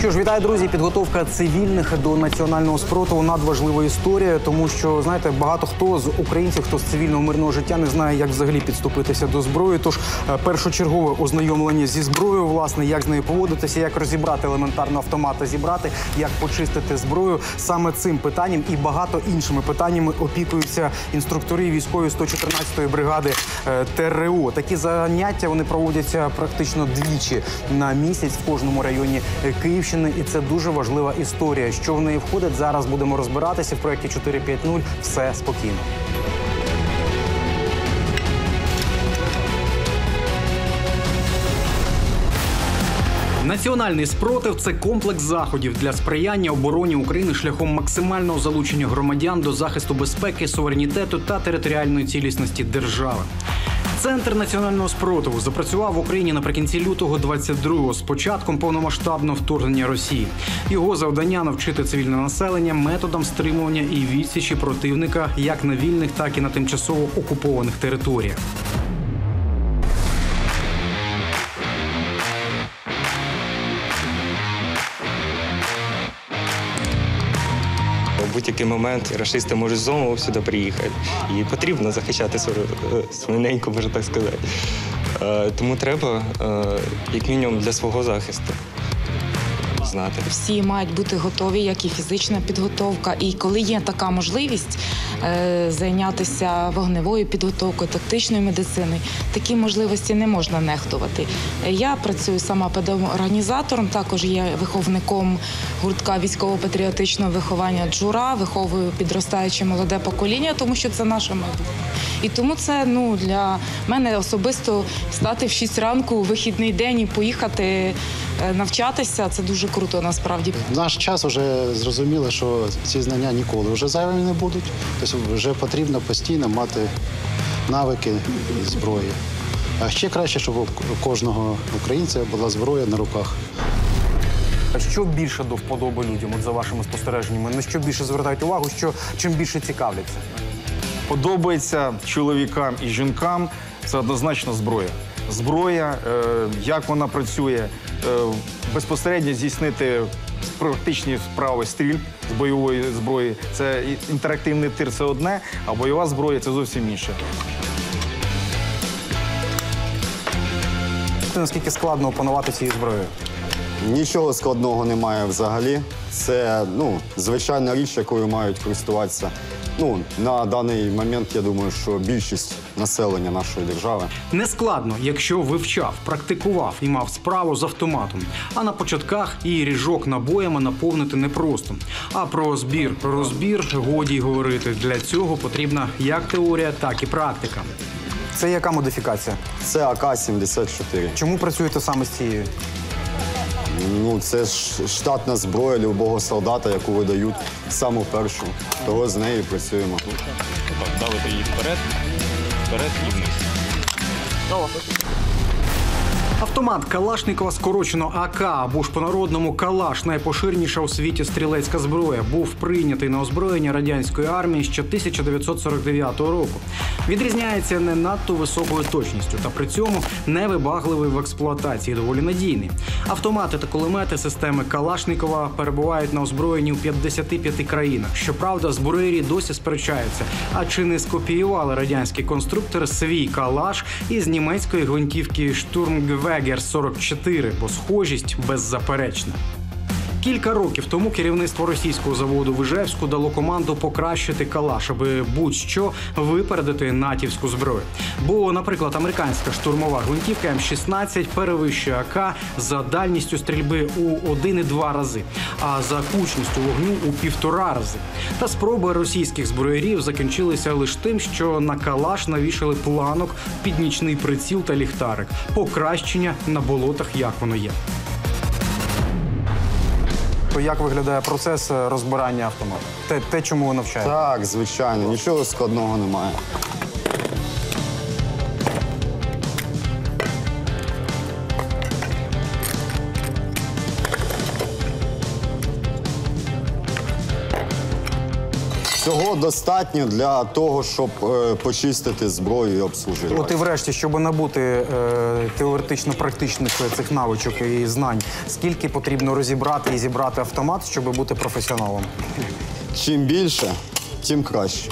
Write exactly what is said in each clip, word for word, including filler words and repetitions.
Що ж, вітаю, друзі. Підготовка цивільних до національного спротиву – надважлива історія, тому що, знаєте, багато хто з українців, хто з цивільного мирного життя не знає, як взагалі підступитися до зброї. Тож першочергове ознайомлення зі зброєю, власне, як з нею поводитися, як розібрати елементарно автомат та зібрати, як почистити зброю. Саме цим питанням і багато іншими питаннями опікуються інструктори військові сто чотирнадцятої бригади ТРО. Такі заняття, вони проводяться практично двічі на місяць в кожному районі Київщини. І це дуже важлива історія. Що в неї входить, зараз будемо розбиратися в проєкті чотири п'ять нуль. Все спокійно. Національний спротив – це комплекс заходів для сприяння обороні України шляхом максимального залучення громадян до захисту безпеки, суверенітету та територіальної цілісності держави. Центр національного спротиву запрацював в Україні наприкінці лютого двадцять другого з початком повномасштабного вторгнення Росії. Його завдання – навчити цивільне населення методам стримування і відсічі противника як на вільних, так і на тимчасово окупованих територіях. В будь-який момент рашисти можуть знову сюди приїхати. І потрібно захищати свою неньку, можна так сказати. Тому треба, як мінімум, для свого захисту знати. Всі мають бути готові, як і фізична підготовка. І коли є така можливість е, зайнятися вогневою підготовкою, тактичною медициною, такі можливості не можна нехтувати. Я працюю сама педагогом-організатором, також є виховником гуртка військово-патріотичного виховання «Джура», виховую підростаюче молоде покоління, тому що це наше майбутнє. І тому це ну, для мене особисто стати в шість ранку у вихідний день і поїхати навчатися – це дуже круто насправді. В наш час вже зрозуміло, що ці знання ніколи вже зайвими не будуть. Тобто вже потрібно постійно мати навики зброї. А ще краще, щоб у кожного українця була зброя на руках. Що більше до вподоби людям, от за вашими спостереженнями? На що більше звертають увагу, що чим більше цікавляться? Подобається чоловікам і жінкам – це однозначно зброя. Зброя, як вона працює, безпосередньо здійснити практичні вправи стріль з бойової зброї. Це інтерактивний тир – це одне, а бойова зброя – це зовсім інше. Наскільки складно опанувати цією зброєю? Нічого складного немає взагалі. Це ну, звичайна річ, якою мають користуватися. Ну, на даний момент, я думаю, що більшість населення нашої держави. Нескладно, якщо вивчав, практикував і мав справу з автоматом. А на початках і ріжок набоями наповнити непросто. А про збір, про розбір годі й говорити. Для цього потрібна як теорія, так і практика. Це яка модифікація? Це А К сімдесят чотири. Чому працюєте саме з цією? Ну, це ж штатна зброя любого солдата, яку видають саму першу. Того з нею працюємо. Давити її вперед, вперед і вниз. Автомат Калашникова, скорочено А К, або ж по-народному Калаш, найпоширеніша у світі стрілецька зброя, був прийнятий на озброєння радянської армії ще тисяча дев'ятсот сорок дев'ятого року. Відрізняється не надто високою точністю, та при цьому невибагливий в експлуатації, доволі надійний. Автомати та кулемети системи Калашникова перебувають на озброєнні у п'ятдесяти п'яти країнах. Щоправда, зброярі досі сперечаються, а чи не скопіювали радянські конструктори свій Калаш із німецької гвинтівки Штурмгевегер сорок чотири, бо схожість беззаперечна. Кілька років тому керівництво російського заводу в Іжевську дало команду покращити Калаш, аби будь-що випередити натівську зброю. Бо, наприклад, американська штурмова гвинтівка М шістнадцять перевищує А К за дальністю стрільби у один і два рази, а за кучністю вогню у півтора рази. Та спроби російських зброярів закінчилися лише тим, що на Калаш навішали планок під нічний приціл та ліхтарик. Покращення на болотах, як воно є. Як виглядає процес розбирання автомату? Те, те, чому ви навчаєте? Так, звичайно, нічого складного немає. Цього достатньо для того, щоб е, почистити зброю і обслужити. От і врешті, щоб набути е, теоретично-практичних цих навичок і знань, скільки потрібно розібрати і зібрати автомат, щоб бути професіоналом? Чим більше, тим краще.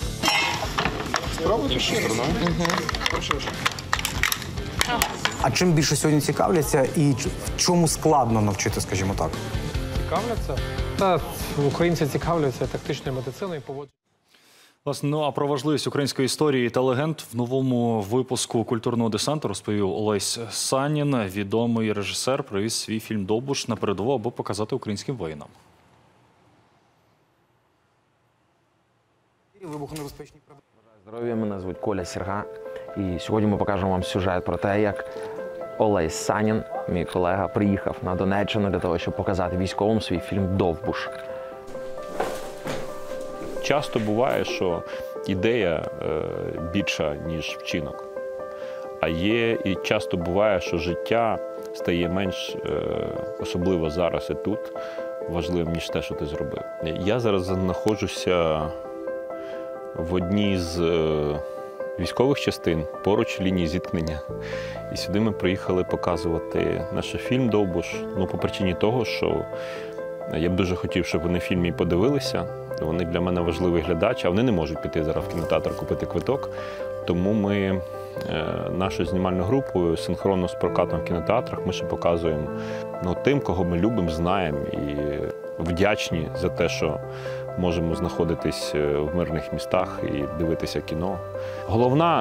А чим більше сьогодні цікавляться і ч- в чому складно навчити, скажімо так? Цікавляться? Та українці цікавляться тактичною медициною, поводженням. Власне, ну а про важливість української історії та легенд в новому випуску «Культурного десанту» розповів Олесь Санін. Відомий режисер привіз свій фільм «Довбуш» на передову, аби показати українським воїнам. Вибухонебезпечні предмети. Здоров'я, мене звуть Коля Сірга, і сьогодні ми покажемо вам сюжет про те, як Олесь Санін, мій колега, приїхав на Донеччину для того, щоб показати військовим свій фільм «Довбуш». Часто буває, що ідея е, більша, ніж вчинок. А є і часто буває, що життя стає менш, е, особливо зараз і тут, важливим, ніж те, що ти зробив. Я зараз знаходжуся в одній з е, військових частин, поруч лінії зіткнення. І сюди ми приїхали показувати наш фільм «Довбуш». Ну, по причині того, що я б дуже хотів, щоб вони фільм і подивилися. Вони для мене важливий глядач, а вони не можуть піти зараз в кінотеатр купити квиток. Тому ми е, нашою знімальною групою синхронно з прокатом в кінотеатрах ми ще показуємо ну, тим, кого ми любимо, знаємо і вдячні за те, що можемо знаходитись в мирних містах і дивитися кіно. Головна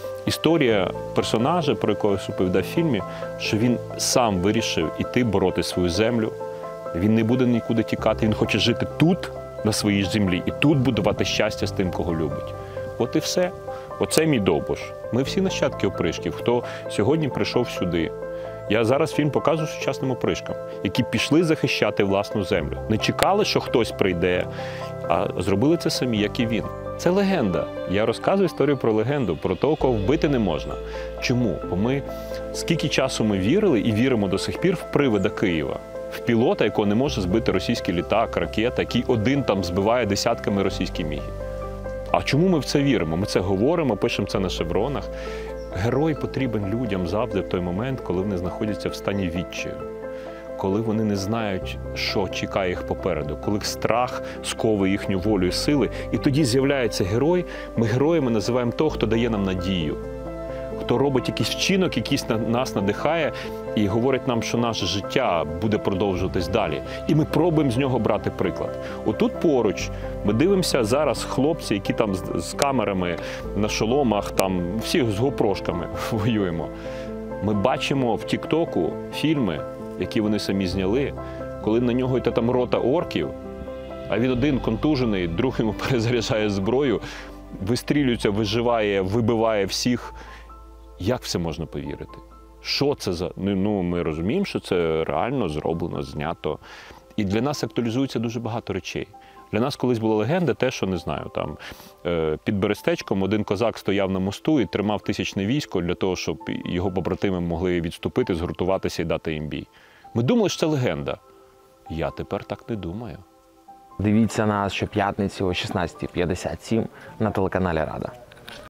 історія персонажа, про якого розповідав в фільмі, що він сам вирішив іти бороти свою землю. Він не буде нікуди тікати, він хоче жити тут, на своїй землі, і тут будувати щастя з тим, кого любить. От і все. Оце мій Довбуш. Ми всі нащадки опришків, хто сьогодні прийшов сюди. Я зараз фільм показую сучасним опришкам, які пішли захищати власну землю. Не чекали, що хтось прийде, а зробили це самі, як і він. Це легенда. Я розказую історію про легенду, про того, кого вбити не можна. Чому? Бо ми, скільки часу ми вірили і віримо до сих пір в привида Києва. В пілота, якого не може збити російський літак, ракета, який один там збиває десятками російські міги. А чому ми в це віримо? Ми це говоримо, пишемо це на шевронах. Герой потрібен людям завжди в той момент, коли вони знаходяться в стані відчаю. Коли вони не знають, що чекає їх попереду, коли страх сковує їхню волю і сили. І тоді з'являється герой. Ми героями називаємо того, хто дає нам надію. Хто робить якийсь вчинок, якийсь нас надихає і говорить нам, що наше життя буде продовжуватись далі. І ми пробуємо з нього брати приклад. Отут поруч ми дивимося зараз хлопці, які там з, з камерами на шоломах, там всі з гопрошками воюємо. Ми бачимо в Тік-Току фільми, які вони самі зняли, коли на нього йде там рота орків, а він один контужений, друг йому перезаряджає зброю, вистрілюється, виживає, вибиває всіх. Як в це можна повірити? Що це за... Ну, ми розуміємо, що це реально зроблено, знято. І для нас актуалізується дуже багато речей. Для нас колись була легенда те, що, не знаю, там під Берестечком один козак стояв на мосту і тримав тисячне військо для того, щоб його побратими могли відступити, згуртуватися і дати їм бій. Ми думали, що це легенда. Я тепер так не думаю. Дивіться нас щоп'ятниці о шістнадцятій п'ятдесят сім на телеканалі «Рада».